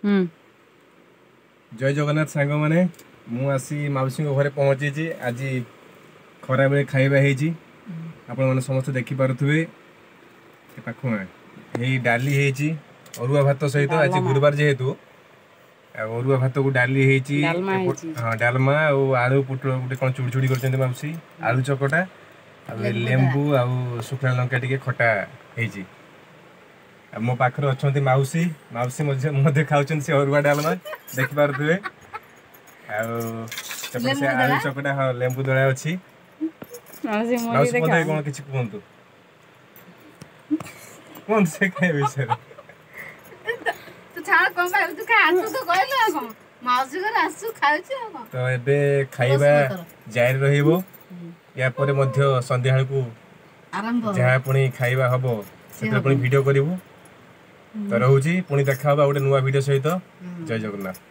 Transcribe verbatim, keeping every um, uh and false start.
जय जगन्नाथ सांग मैंने मुसी मौसी घरे पहुँची आज खरा बेले खाइबा आपण मैंने समस्त देखिपे पाख यही डाली अरुआ भात सहित आज गुरुवार जेहेतु अरुआ भात को डाली हाँ डालमा आलू पुटल गोटे कौन चुड़ी चुड़ी कर मौसी आलू चकटा लेंबू आ सुखला लंका टे खटा हो मो पाखर अच्छा मौसी मौसी मध्य खाऊँ से अरुआ डालमा देखिपे आलू चकटा हाँ लेंबू दड़ा अच्छी मौसी मध्य कौन किसी कहतु कौन से खाए विषय तो एबे खाइबा जारी रहिबो या परे मध्य संध्या को जहाँ पुणी खाइबा हबो से पुणी वीडियो करिवो तो रहूची पुणी देखा गोटे नुआ वीडियो सहित जय जगन्नाथ।